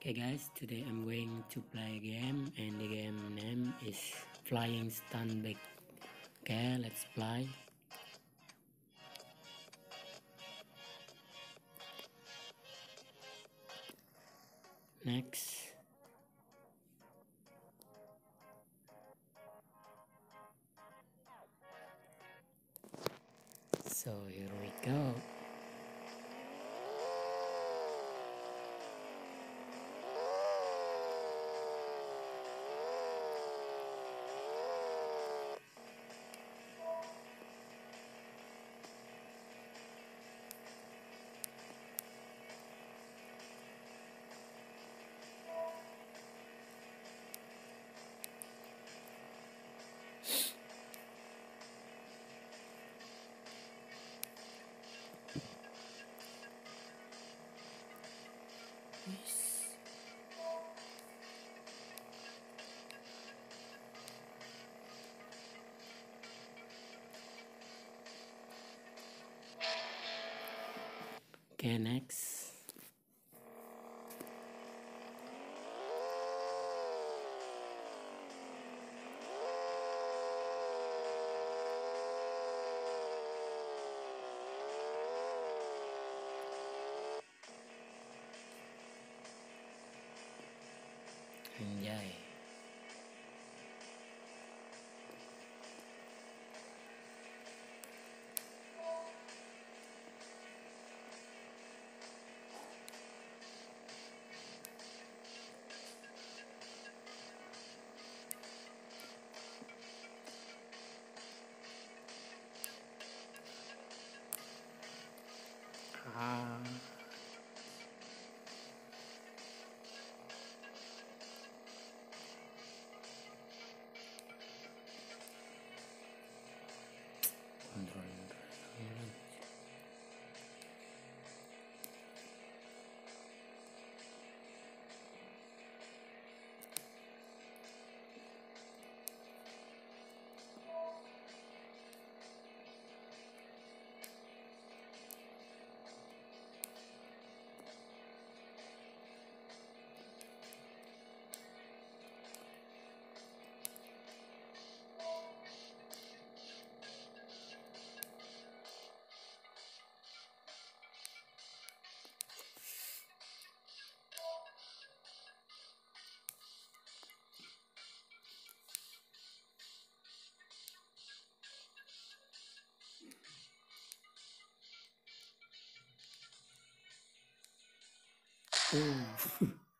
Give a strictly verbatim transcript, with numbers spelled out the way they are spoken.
Okay guys, today I'm going to play a game and the game name is Flying Stunt. Okay, let's play. Next. So here we go. Yes. Okay, next. Enjoy. Ah. Control. Oh.